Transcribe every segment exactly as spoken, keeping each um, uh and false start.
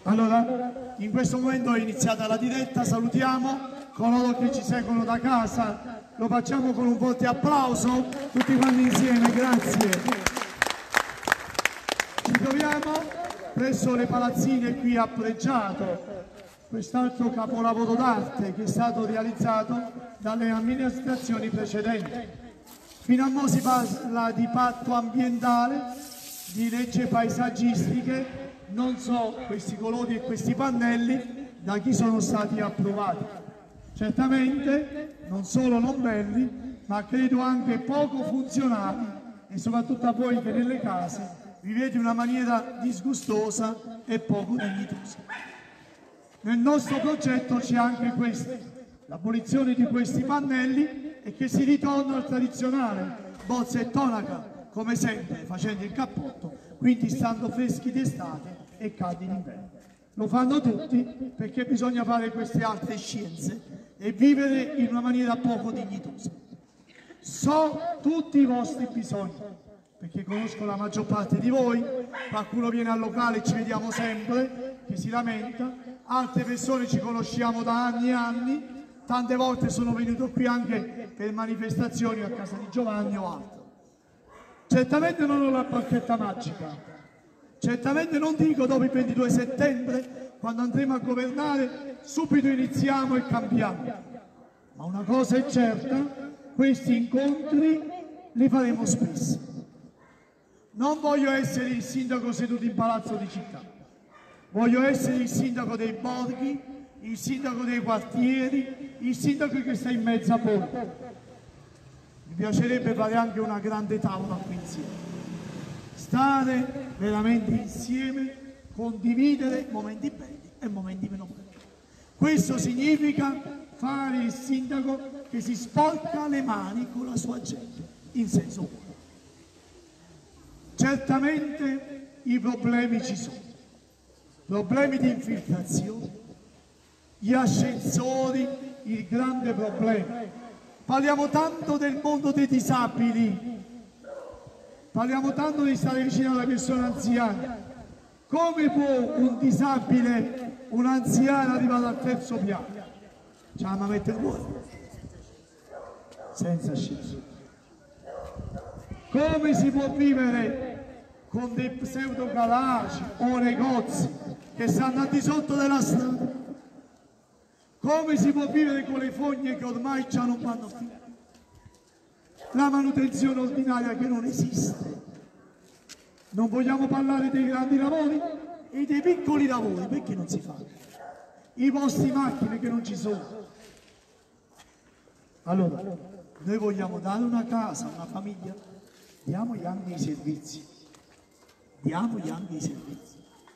Allora, in questo momento è iniziata la diretta, salutiamo coloro che ci seguono da casa, lo facciamo con un forte applauso, tutti quanti insieme, grazie. Ci troviamo presso le palazzine qui a Pregiato, quest'altro capolavoro d'arte che è stato realizzato dalle amministrazioni precedenti. Fino a mo' si parla di patto ambientale, di leggi paesaggistiche, non so questi colori e questi pannelli da chi sono stati approvati. Certamente non solo non belli, ma credo anche poco funzionali e soprattutto a voi che nelle case vivete in una maniera disgustosa e poco dignitosa. Nel nostro progetto c'è anche questo, l'abolizione di questi pannelli e che si ritorna al tradizionale bozza e tonaca, come sempre facendo il cappotto, quindi stando freschi d'estate e caldi d'inverno. Lo fanno tutti perché bisogna fare queste altre scienze e vivere in una maniera poco dignitosa. So tutti i vostri bisogni, perché conosco la maggior parte di voi, qualcuno viene al locale e ci vediamo sempre, che si lamenta, altre persone ci conosciamo da anni e anni, tante volte sono venuto qui anche per manifestazioni a casa di Giovanni o altro. Certamente non ho la bacchetta magica, certamente non dico dopo il ventidue settembre, quando andremo a governare, subito iniziamo e cambiamo. Ma una cosa è certa, questi incontri li faremo spesso. Non voglio essere il sindaco seduto in palazzo di città, voglio essere il sindaco dei borghi, il sindaco dei quartieri, il sindaco che sta in mezzo a voi. Mi piacerebbe fare anche una grande tavola qui insieme. Stare veramente insieme, condividere momenti belli e momenti meno belli. Questo significa fare il sindaco che si sporca le mani con la sua gente, in senso buono. Certamente i problemi ci sono, problemi di infiltrazione, gli ascensori, il grande problema. Parliamo tanto del mondo dei disabili, parliamo tanto di stare vicino alle persone anziane. Come può un disabile, un anziano arrivare al terzo piano? Ce la mette il cuore, senza ascensore. Come si può vivere con dei pseudo garage o negozi che stanno al di sotto della strada? Come si può vivere con le fogne che ormai già non vanno più? La manutenzione ordinaria che non esiste. Non vogliamo parlare dei grandi lavori e dei piccoli lavori, perché non si fanno? I posti macchine che non ci sono. Allora, noi vogliamo dare una casa, una famiglia, diamogli anche i servizi. Diamogli anche i servizi.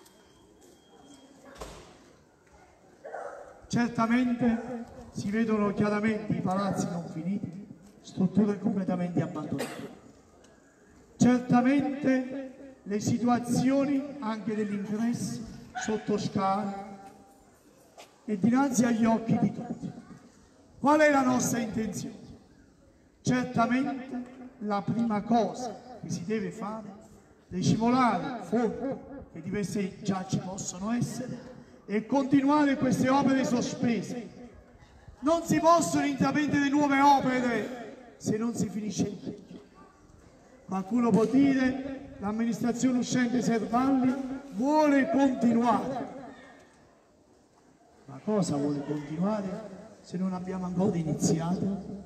Certamente si vedono chiaramente i palazzi non finiti, strutture completamente abbandonate. Certamente le situazioni anche degli ingressi sotto scala e dinanzi agli occhi di tutti. Qual è la nostra intenzione? Certamente la prima cosa che si deve fare è stimolare fondi che di per sé già ci possono essere e continuare queste opere sospese. Non si possono intraprendere nuove opere se non si finisce il vecchio. Qualcuno può dire l'amministrazione uscente Servalli vuole continuare. Ma cosa vuole continuare se non abbiamo ancora iniziato?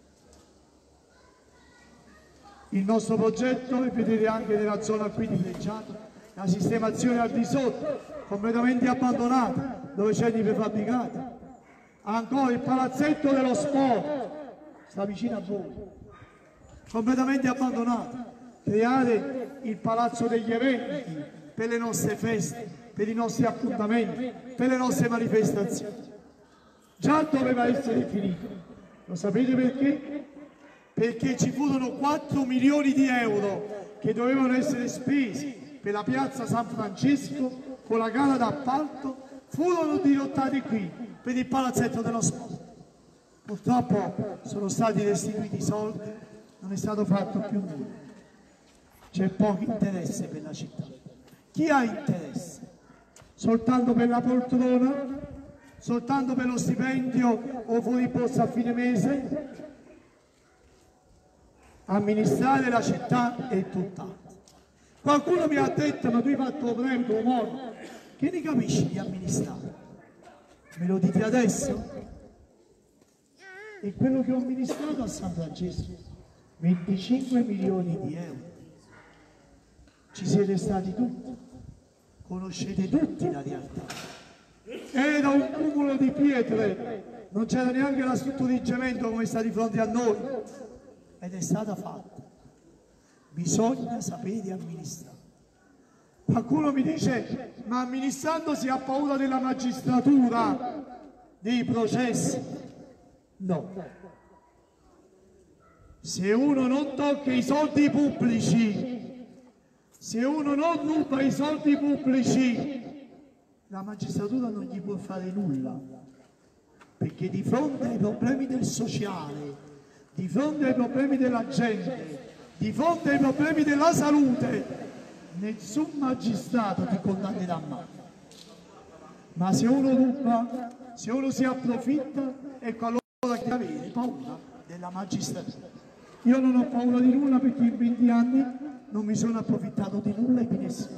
Il nostro progetto, e vedete anche nella zona qui di Pregiato, la sistemazione al di sotto, completamente abbandonata, dove c'è di prefabbricati. Ancora il palazzetto dello sport, sta vicino a voi, completamente abbandonato. Creare il palazzo degli eventi per le nostre feste, per i nostri appuntamenti, per le nostre manifestazioni. Già doveva essere finito. Lo sapete perché? Perché ci furono quattro milioni di euro che dovevano essere spesi per la piazza San Francesco con la gara d'appalto, furono dirottati qui per il palazzetto dello sport. Purtroppo sono stati restituiti i soldi, non è stato fatto più nulla. C'è poco interesse per la città. Chi ha interesse? soltanto per la poltrona, soltanto per lo stipendio o fuori borsa a fine mese. Amministrare la città è tutt'altro. Qualcuno mi ha detto, ma tu hai fatto premio, tuo modo, che ne capisci di amministrare? Me lo dite adesso? E quello che ho amministrato a San Francesco, venticinque milioni di euro. Ci siete stati tutti, conoscete tutti la realtà. Era un cumulo di pietre, non c'era neanche la struttura di cemento come sta di fronte a noi, ed è stata fatta. Bisogna sapere amministrare. Qualcuno mi dice, ma amministrando si ha paura della magistratura, dei processi. No. Se uno non tocca i soldi pubblici, se uno non ruba i soldi pubblici, la magistratura non gli può fare nulla, perché di fronte ai problemi del sociale, di fronte ai problemi della gente, di fronte ai problemi della salute, nessun magistrato ti condannerà mai. Ma se uno ruba, se uno si approfitta, ecco allora che avere paura della magistratura. Io non ho paura di nulla, perché in venti anni non mi sono approfittato di nulla e di nessuno.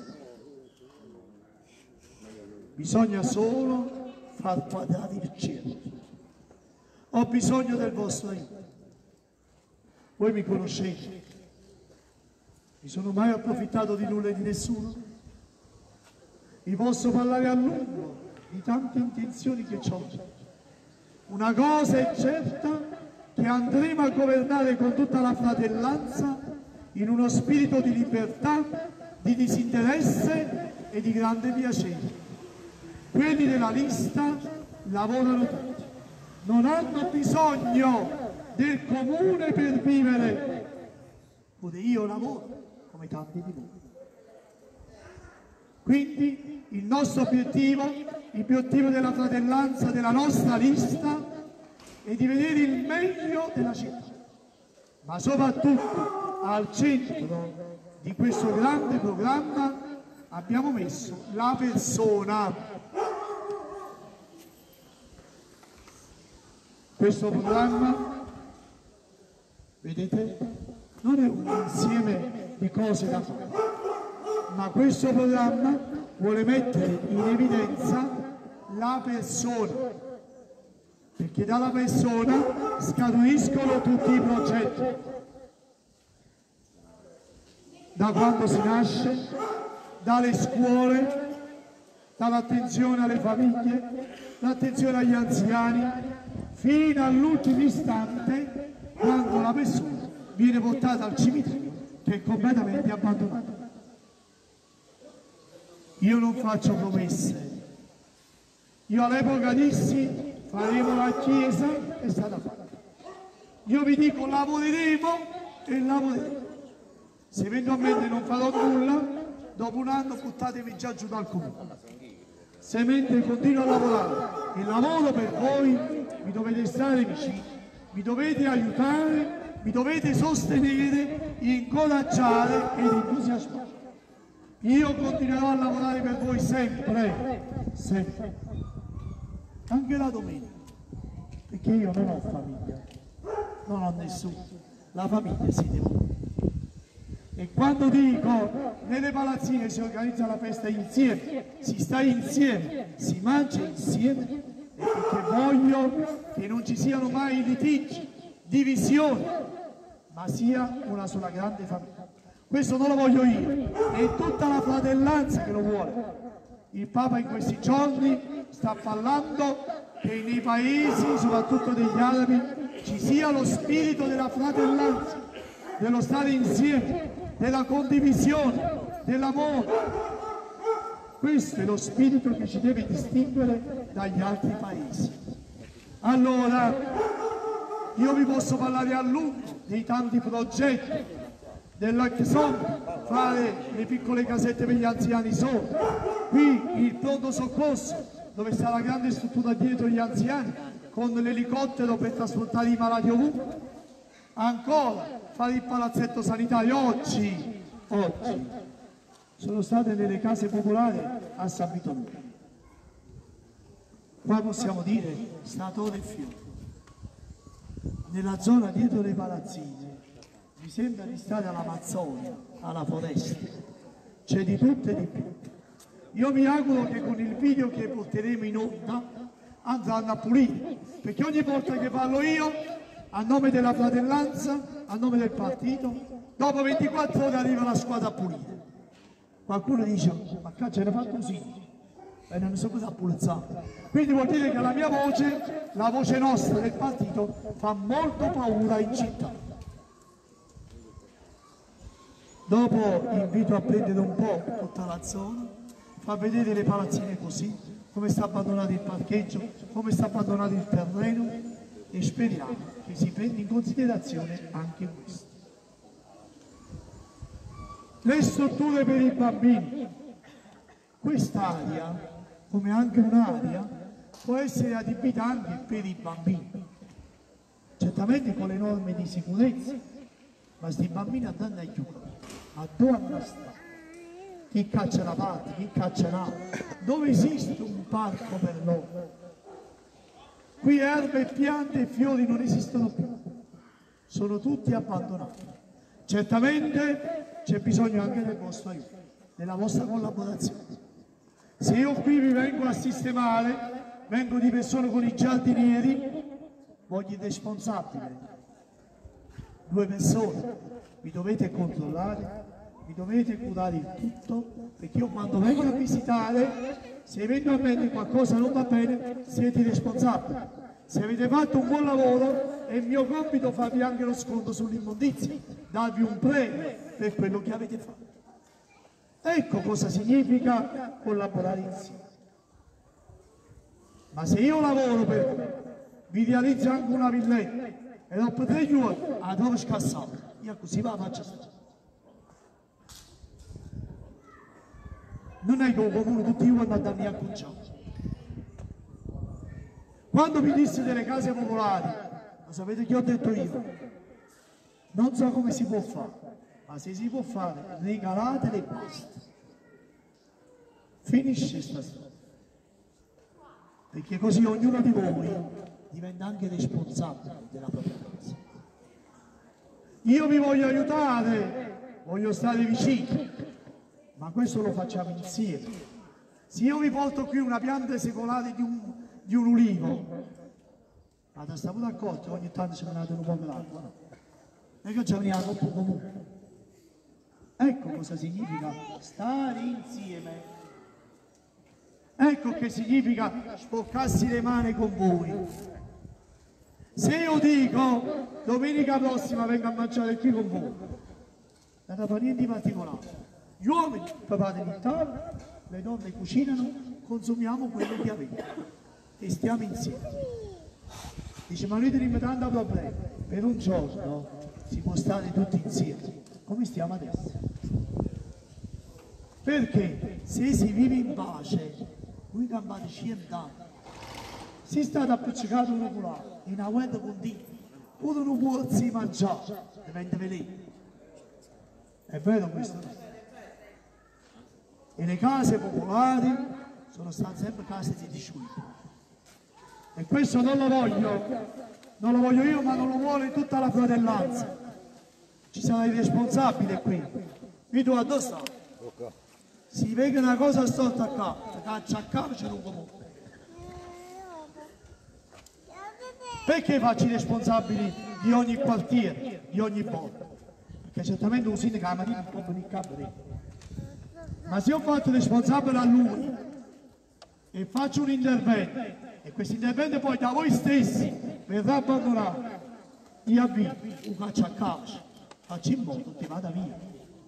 Bisogna solo far quadrare il cielo. Ho bisogno del vostro aiuto. Voi mi conoscete. Mi sono mai approfittato di nulla e di nessuno? Vi posso parlare a lungo di tante intenzioni che ho. Una cosa è certa, che andremo a governare con tutta la fratellanza in uno spirito di libertà, di disinteresse e di grande piacere. Quelli della lista lavorano tutti, non hanno bisogno del comune per vivere. Pure io lavoro, come tanti di voi. Quindi il nostro obiettivo, l'obiettivo della fratellanza, della nostra lista, è di vedere il meglio della città, ma soprattutto al centro di questo grande programma abbiamo messo la persona. Questo programma, vedete, non è un insieme di cose da fare, ma questo programma vuole mettere in evidenza la persona, perché dalla persona scaturiscono tutti i progetti. Da quando si nasce, dalle scuole, dall'attenzione alle famiglie, l'attenzione agli anziani, fino all'ultimo istante, quando la persona viene portata al cimitero che è completamente abbandonata. Io non faccio promesse. Io all'epoca dissi faremo la chiesa, è stata fatta. Io vi dico lavoreremo e lavoreremo. Se eventualmente non farò nulla, dopo un anno buttatemi già giù dal comune. Se mentre continuo a lavorare e lavoro per voi, mi dovete stare vicini, mi dovete aiutare, mi dovete sostenere, incoraggiare ed entusiasmare. Io continuerò a lavorare per voi sempre, sempre, anche la domenica, perché io non ho famiglia, non ho nessuno, la famiglia siete voi. E quando dico nelle palazzine si organizza la festa insieme, si sta insieme, si mangia insieme, è perché voglio che non ci siano mai litigi, divisioni, ma sia una sola grande famiglia. Questo non lo voglio io, è tutta la fratellanza che lo vuole. Il Papa in questi giorni sta parlando che nei paesi, soprattutto degli arabi, ci sia lo spirito della fratellanza, dello stare insieme, della condivisione, dell'amore. Questo è lo spirito che ci deve distinguere dagli altri paesi. Allora, io vi posso parlare a lungo dei tanti progetti, della che sono fare le piccole casette per gli anziani solo, qui il pronto soccorso dove sta la grande struttura dietro gli anziani con l'elicottero per trasportare i malati ovunque, ancora fare il palazzetto sanitario. Oggi, oggi sono state nelle case popolari a San Vito Nuovo, qua possiamo dire stato del fiore. Nella zona dietro le palazzine mi sembra di stare all'Amazzonia, alla foresta, c'è di tutto e di più. Io mi auguro che con il video che porteremo in onda andranno a pulire, perché ogni volta che parlo io, a nome della fratellanza, a nome del partito, dopo ventiquattro ore arriva la squadra a pulire. Qualcuno dice, ma qua ce ne fa così, e non so cosa pulizzare. Quindi vuol dire che la mia voce, la voce nostra del partito, fa molto paura in città. Dopo invito a prendere un po' tutta la zona, fa vedere le palazzine così, come sta abbandonato il parcheggio, come sta abbandonato il terreno, e speriamo che si prenda in considerazione anche questo. Le strutture per i bambini. Quest'area, come anche un'area, può essere adibita anche per i bambini, certamente con le norme di sicurezza, ma questi bambini andranno a giocare, a dove andranno a stare? Chi caccia la parte, chi caccia l'altra, dove esiste un parco per loro? Qui erbe, piante e fiori non esistono più, sono tutti abbandonati. Certamente c'è bisogno anche del vostro aiuto, della vostra collaborazione. Se io qui vi vengo a sistemare, vengo di persone con i giardinieri, voglio il responsabile. Due persone, vi dovete controllare, vi dovete curare il tutto, perché io quando vengo a visitare, se eventualmente qualcosa non va bene, siete i responsabili. Se avete fatto un buon lavoro, è il mio compito farvi anche lo sconto sull'immondizia, darvi un premio per quello che avete fatto. Ecco cosa significa collaborare insieme. Ma se io lavoro per voi, vi realizzo anche una villetta e dopo tre giorni la trovo scassata, io così la faccio stare. Non è che un comune tutti io vanno a darmi a cucciare. Quando mi disse delle case popolari, ma sapete che ho detto io? Non so come si può fare, ma se si può fare, regalatele e basta. Finisce sta storia. Perché così ognuno di voi diventa anche responsabile della propria casa. Io vi voglio aiutare, voglio stare vicino, ma questo lo facciamo insieme. Se io vi porto qui una pianta secolare di un, di un ulivo, ma stiamo d'accordo, ogni tanto ci venate un po' d'acqua, no? E che ci veniamo un po' comunque. Ecco cosa significa stare insieme. Ecco che significa sporcarsi le mani con voi. Se io dico domenica prossima vengo a mangiare qui con voi, non fa niente di particolare. Gli uomini preparano il tavolo, le donne cucinano, consumiamo quello che avete e stiamo insieme. Dice, ma noi teniamo tanti problemi. Per un giorno si può stare tutti insieme, come stiamo adesso. Perché se si vive in pace, voi campate cent'anni. Si state appiccicato uno con l'altro, in una guerra continua, uno non può si mangiare, diventa veleno. È vero questo? E le case popolari sono state sempre case di disciolti. E questo non lo voglio, non lo voglio io, ma non lo vuole tutta la fratellanza. Ci sarà il responsabile qui. Io tu addosso. Si vede una cosa storta qua, caccia a capo c'è un comune. Perché faccio i responsabili di ogni quartiere, di ogni borgo? Perché certamente un sindaco non può venire a capo. Ma se io faccio responsabile a lui e faccio un intervento, e questo intervento poi da voi stessi verrà abbandonato, io avvio un caccia a calcio, faccio in modo che vada via.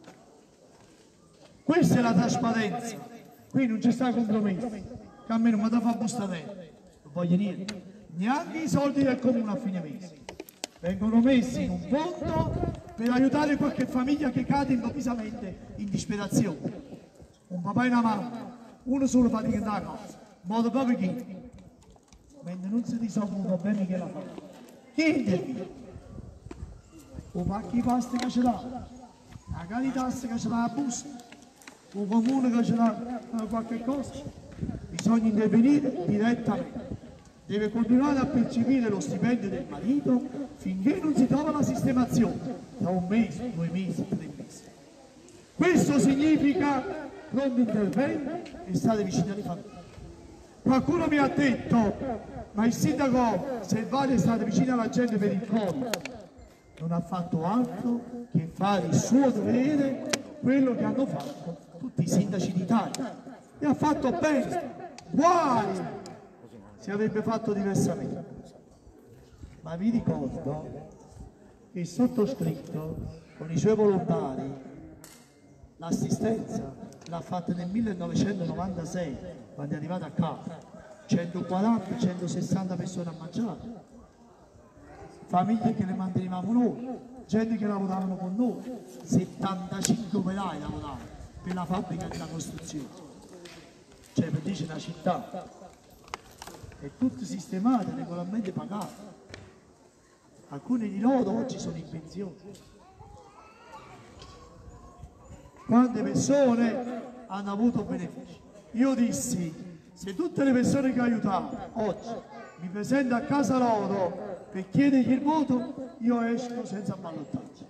Questa è la trasparenza, qui non c'è stato compromesso, che a me non mi dà fa bustare, non voglio niente, neanche i soldi del comune a fine mese. Vengono messi in un fondo per aiutare qualche famiglia che cade improvvisamente in disperazione. Un papà e una mamma, uno solo fa diventare la casa, in modo proprio che, mentre non si risolvono i problemi che la fa. Chi interviene? Un pacco di pasta che ce l'ha, la Caritas che ce l'ha a busta, un comune che ce l'ha qualche cosa. Bisogna intervenire direttamente. deve continuare a percepire lo stipendio del marito finché non si trova la sistemazione, da un mese, due mesi, tre mesi. Questo significa pronto intervento e stare vicini alle famiglie. Qualcuno mi ha detto, ma il sindaco Servalli è stato vicino alla gente per il Covid. Non ha fatto altro che fare il suo dovere, quello che hanno fatto tutti i sindaci d'Italia. E ha fatto bene. Guai se avrebbe fatto diversamente. Ma vi ricordo che il sottoscritto con i suoi volontari l'assistenza l'ha fatta nel millenovecentonovantasei, quando è arrivato a casa, centoquaranta centosessanta persone a mangiare, famiglie che le mantenevamo noi, gente che lavoravano con noi, settantacinque operai lavoravano per la fabbrica della costruzione, cioè per dire la città, è tutto sistemato, regolarmente pagato. Alcuni di loro oggi sono in pensione. Quante persone hanno avuto benefici? Io dissi, se tutte le persone che ho aiutato oggi mi presento a casa loro per chiedergli il voto, io esco senza ballottaggio.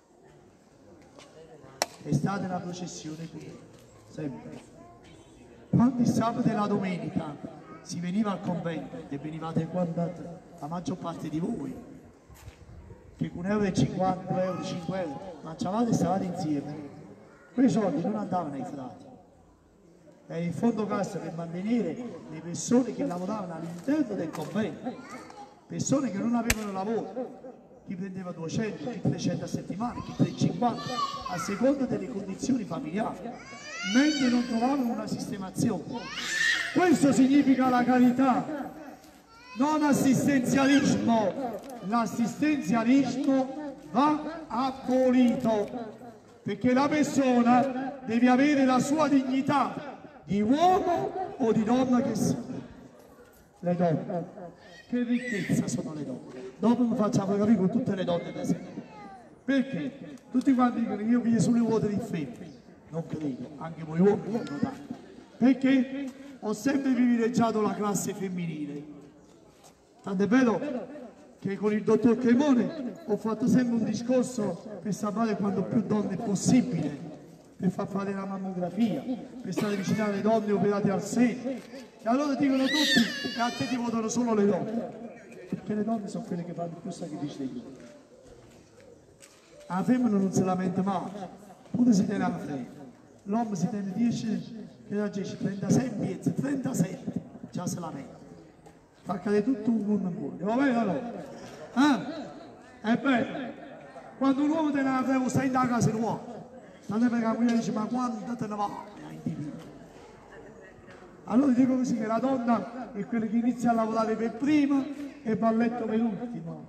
È stata una processione qui, sempre. Quando il sabato e la domenica si veniva al convento, e venivate quando la maggior parte di voi, che con euro e cinquanta, due euro, cinque euro, mangiavate e stavate insieme, quei soldi non andavano ai frati, era il fondo cassa per mantenere le persone che lavoravano all'interno del convento, persone che non avevano lavoro, chi prendeva duecento, chi trecento a settimana, chi trecentocinquanta, a seconda delle condizioni familiari, mentre non trovavano una sistemazione. Questo significa la carità, non assistenzialismo. L'assistenzialismo va abolito, perché la persona deve avere la sua dignità di uomo o di donna che sia. Le donne, che ricchezza sono le donne. Dopo mi facciamo capire con tutte le donne presenti. Perché? Tutti quanti dicono che io vivo sulle ruote di femmine. Non credo, anche voi uomini lo notate. Perché ho sempre privilegiato la classe femminile. Tant'è vero che con il dottor Cremone ho fatto sempre un discorso per salvare quanto più donne possibile, per far fare la mammografia, per stare vicino alle donne operate al seno. E allora dicono tutti che a te ti votano solo le donne, perché le donne sono quelle che fanno più sacrifici degli uomini. La femmina non si lamenta mai, pure si tiene la femmina. L'uomo si tiene dieci, che da dieci, trentasei piezze, trentasette, già se lamenta. Fa cadere tutto un mondo in buono, va bene allora? Eh? Ebbene, quando un uomo te ne aveva stai in casa nuova, tanto perché la moglie dice ma quando te ne va? Allora dico così che la donna è quella che inizia a lavorare per prima e va a letto per ultimo.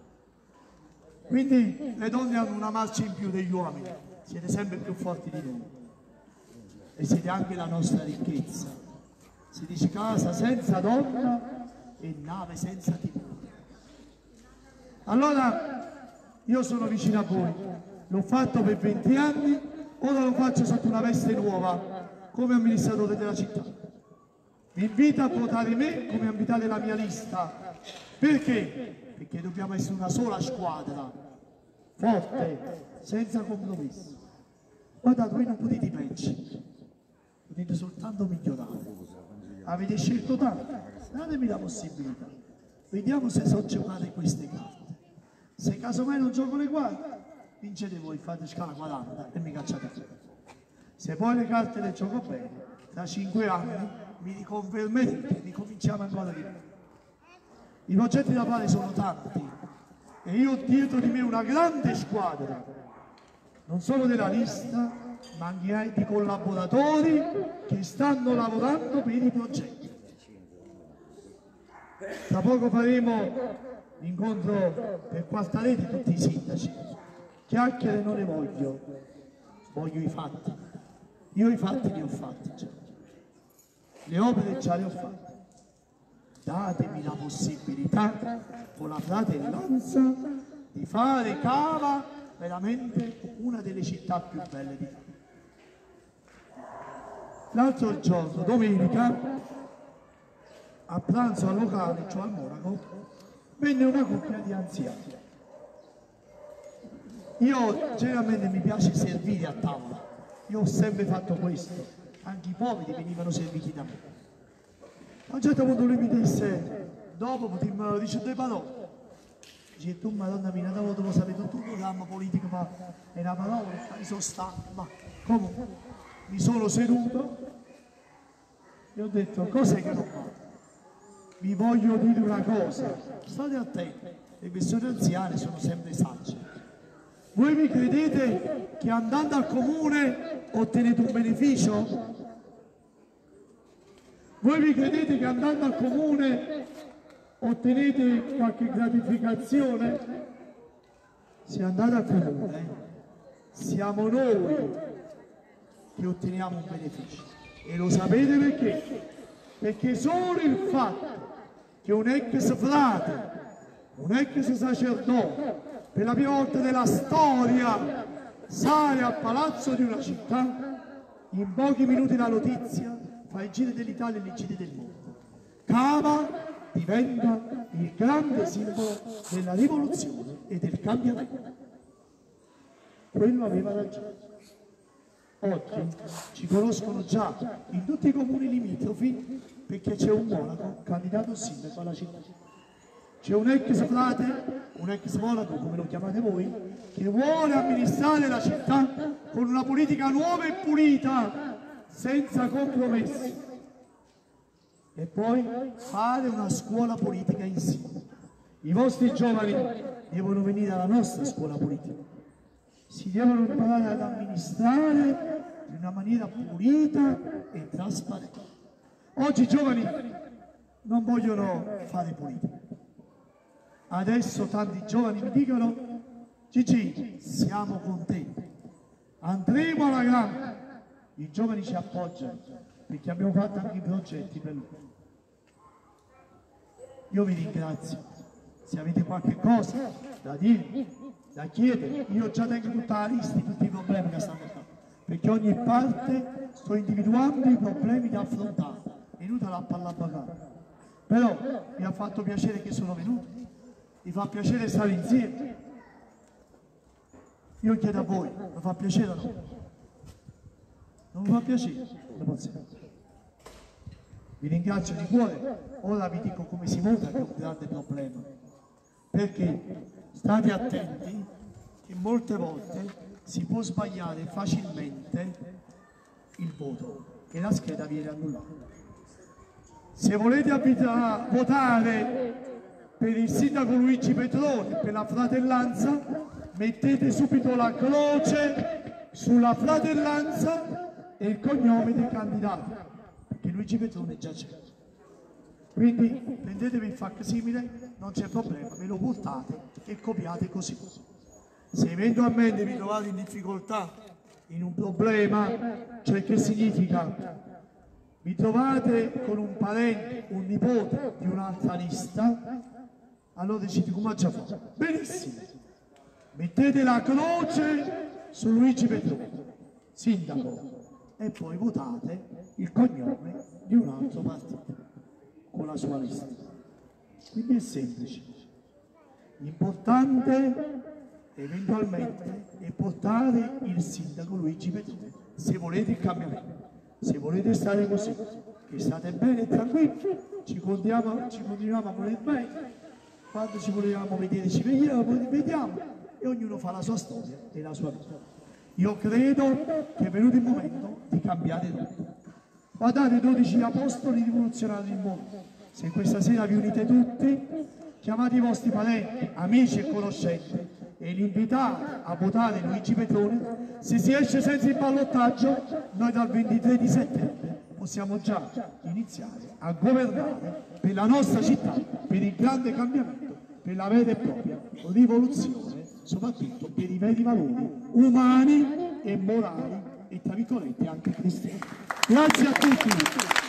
Quindi le donne hanno una marcia in più degli uomini, siete sempre più forti di noi e siete anche la nostra ricchezza. Si dice casa senza donna e nave senza timone. Allora io sono vicino a voi, l'ho fatto per venti anni, ora lo faccio sotto una veste nuova come amministratore della città. Vi invito a votare me come abitare la mia lista. Perché? Perché dobbiamo essere una sola squadra, forte, senza compromessi. Guardate, voi non potete peggio, potete soltanto migliorare. Avete scelto tanto, datemi la possibilità. Vediamo se so giocare queste carte. Se casomai non gioco le carte, vincete voi, fate scala quaranta e mi cacciate fuori. Se poi le carte le gioco bene, tra cinque anni mi riconfermerete, ricominciamo ancora di più. I progetti da fare sono tanti e io ho dietro di me una grande squadra, non solo della lista, ma anche di collaboratori che stanno lavorando per i progetti. Tra poco faremo l'incontro per quarta rete tutti i sindaci. Chiacchiere non ne voglio, voglio i fatti. Io i fatti li ho fatti già. Le opere già le ho fatte. Datemi la possibilità con la fratellanza di fare Cava veramente una delle città più belle d'Italia. L'altro giorno, domenica, a pranzo al locale, cioè al Monaco, venne una coppia di anziani. Io generalmente mi piace servire a tavola, io ho sempre fatto questo, anche i poveri venivano serviti da me. A un certo punto lui mi disse, dopo potremmo dire due parole. Dice, tu madonna mia, dopo devo sapere tutto il programma politico, ma è una parola, mi sono stanco, ma comunque mi sono seduto e ho detto, cos'è che non va? Vi voglio dire una cosa, state attenti, le persone anziane sono sempre sagge. Voi mi credete che andando al comune ottenete un beneficio? Voi mi credete che andando al comune ottenete qualche gratificazione? Se andate al comune, siamo noi che otteniamo un beneficio. E lo sapete perché? Perché solo il fatto che un ex frate, un ex sacerdote, per la prima volta della storia sale al palazzo di una città, in pochi minuti la notizia fa il giro dell'Italia e il giro del mondo. Cava diventa il grande simbolo della rivoluzione e del cambiamento. Quello aveva ragione. Oggi ci conoscono già in tutti i comuni limitrofi perché c'è un monaco candidato sindaco alla città. C'è un ex frate, un ex monaco, come lo chiamate voi, che vuole amministrare la città con una politica nuova e pulita, senza compromessi. E poi fare una scuola politica insieme. I vostri giovani devono venire alla nostra scuola politica. Si devono imparare ad amministrare in una maniera pulita e trasparente. Oggi i giovani non vogliono fare politica. Adesso tanti giovani mi dicono, Gigi, siamo contenti, andremo alla grande. I giovani ci appoggiano perché abbiamo fatto anche i progetti per loro. Io vi ringrazio, se avete qualche cosa da dire, da chiedere, io già tengo tutta la lista di tutti i problemi che stanno facendo, perché ogni parte sto individuando i problemi da affrontare, è inutile a parlare bacano. Però mi ha fatto piacere che sono venuti, mi fa piacere stare insieme. Io chiedo a voi, mi fa piacere o no? Non mi fa piacere? Vi ringrazio di cuore, ora vi dico come si vota, che è un grande problema. Perché state attenti che molte volte si può sbagliare facilmente il voto e la scheda viene annullata. Se volete abita- votare per il sindaco Luigi Petroni, per la fratellanza, mettete subito la croce sulla fratellanza e il cognome del candidato, perché Luigi Petroni già c'è. Quindi prendetevi il facsimile, non c'è problema, ve lo portate e copiate così. Se eventualmente vi trovate in difficoltà, in un problema, cioè che significa? Vi trovate con un parente, un nipote di un'altra lista, allora decidi come già fa. Benissimo, mettete la croce su Luigi Petroni, sindaco, e poi votate il cognome di un altro partito con la sua lista. Quindi è semplice. L'importante eventualmente è portare il sindaco Luigi Petroni, se volete il cambiamento. Se volete stare così, che state bene e tranquilli, ci continuiamo, ci continuiamo a voler bene, quando ci volevamo vedere ci vediamo, vediamo e ognuno fa la sua storia e la sua vita. Io credo che è venuto il momento di cambiare tutto. Guardate, dodici apostoli rivoluzionari del mondo. Se questa sera vi unite tutti, chiamate i vostri parenti, amici e conoscenti e li invitate a votare Luigi Petroni. Se si esce senza il ballottaggio, noi dal ventitré di settembre possiamo già iniziare a governare per la nostra città, per il grande cambiamento, per la vera e propria rivoluzione, soprattutto per i veri valori umani e morali e tra virgolette anche cristiani. Grazie a tutti.